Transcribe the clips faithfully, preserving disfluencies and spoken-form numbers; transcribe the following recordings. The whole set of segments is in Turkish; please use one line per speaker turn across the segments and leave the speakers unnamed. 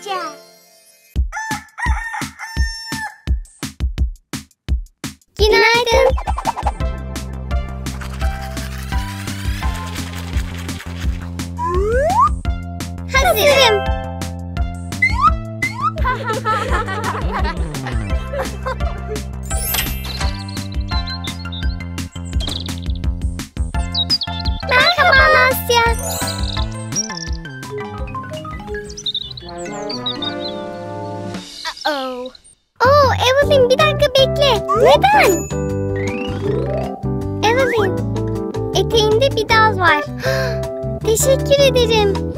Nasya.
Günaydın. Hazırım. Merhaba Nasya.
Uh-oh.
Oo, Evelyn bir dakika bekle. Neden? Evelyn, eteğinde bir dal var. Teşekkür ederim.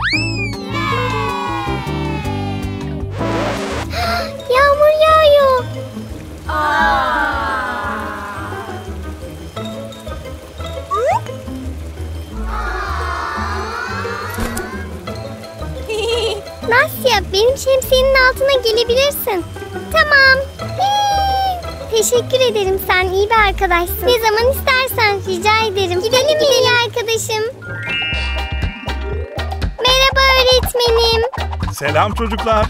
Yağmur yağıyor. Nasya, benim şemsiyenin altına gelebilirsin. Tamam. Teşekkür ederim, sen iyi bir arkadaşsın. Ne zaman istersen, rica ederim. Gidelim mi arkadaşım? Merhaba öğretmenim.
Selam çocuklar.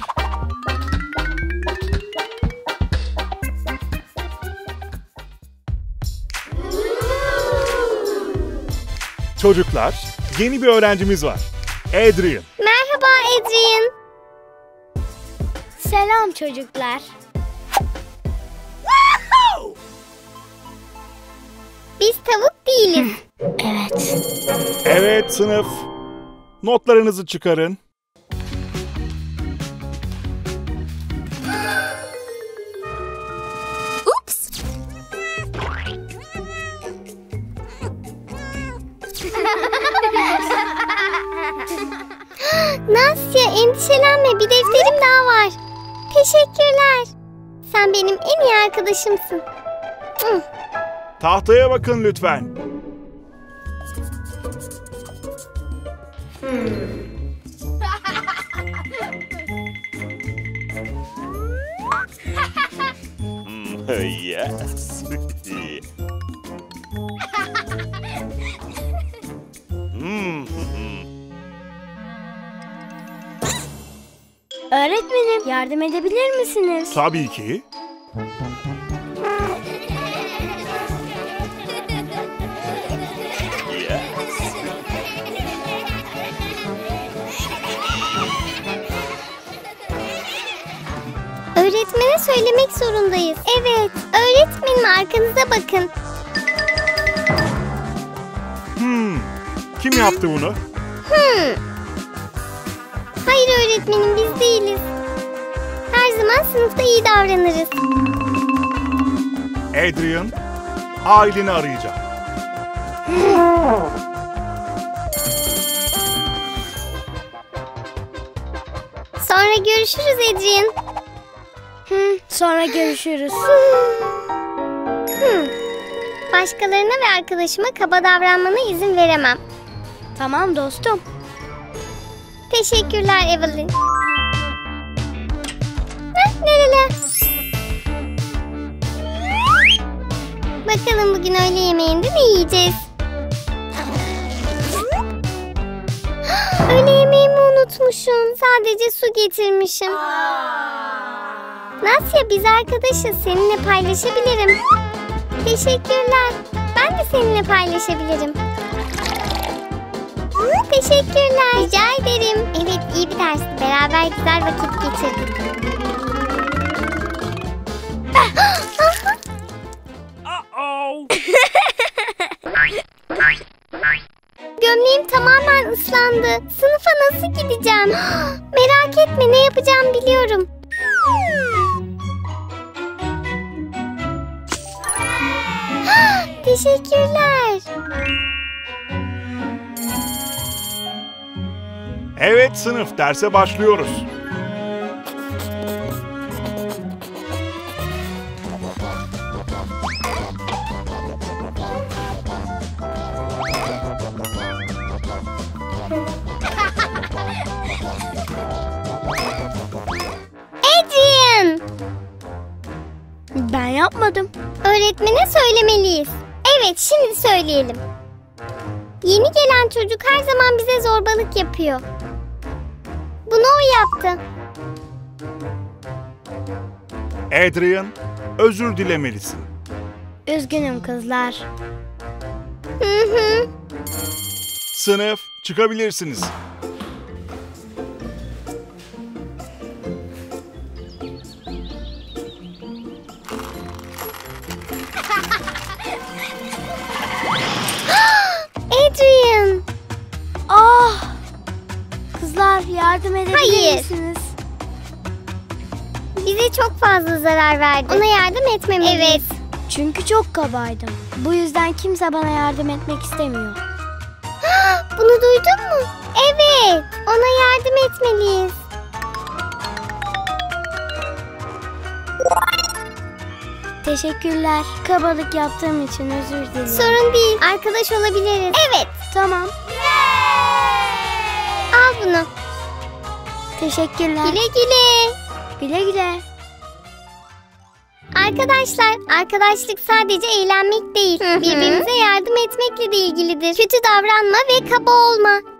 Çocuklar, yeni bir öğrencimiz var. Adrian.
Merhaba Adrian.
Selam çocuklar.
Biz tavuk değiliz.
Evet.
Evet sınıf. Notlarınızı çıkarın.
Ups.
Nasya, endişelenme, bir defterim daha var. Teşekkürler. Sen benim en iyi arkadaşımsın.
Tahtaya bakın lütfen.
Yes. Hmm.
Öğretmenim, yardım edebilir misiniz?
Tabii ki.
Öğretmene söylemek zorundayız. Evet, öğretmenim arkanıza bakın.
Hmm. Kim yaptı bunu?
Hmm. Hayır öğretmenim, biz değiliz. Her zaman sınıfta iyi davranırız.
Adrian, aileni arayacağım.
Sonra görüşürüz Adrian.
Hı, sonra görüşürüz.
Hmm. Başkalarına ve arkadaşıma kaba davranmana izin veremem.
Tamam dostum.
Teşekkürler Evelyn. Heh, nereli? Bakalım bugün öğle yemeğinde ne yiyeceğiz? Öğle yemeğimi unutmuşum. Sadece su getirmişim. Nasya, biz arkadaşız. Seninle paylaşabilirim. Teşekkürler. Ben de seninle paylaşabilirim. Teşekkürler. Rica ederim. Evet, iyi bir dersti. Beraber güzel vakit geçirdik.
Uh-oh.
Gömleğim tamamen ıslandı. Sınıfa nasıl gideceğim? Merak etme, ne yapacağım biliyorum. Teşekkürler.
Evet sınıf, derse başlıyoruz.
Adrian!
Ben yapmadım.
Öğretmene söylemeliyiz. Evet, şimdi söyleyelim. Yeni gelen çocuk her zaman bize zorbalık yapıyor. Bunu o yaptı.
Adrian, özür dilemelisin.
Üzgünüm kızlar.
Hı hı.
Sınıf, çıkabilirsiniz.
Adrian.
Ah! Kızlar yardım edebilir
Hayır.
misiniz?
Bize çok fazla zarar verdi. Ona yardım etmemeliyiz. Evet.
Çünkü çok kabaydım. Bu yüzden kimse bana yardım etmek istemiyor.
Bunu duydun mu? Evet. Ona yardım etmeliyiz.
Teşekkürler. Kabalık yaptığım için özür dilerim.
Sorun değil. Arkadaş olabiliriz. Evet.
Tamam.
Al bunu.
Teşekkürler.
Güle güle.
Güle güle.
Arkadaşlar, arkadaşlık sadece eğlenmek değil, birbirimize yardım etmekle de ilgilidir. Kötü davranma ve kaba olma.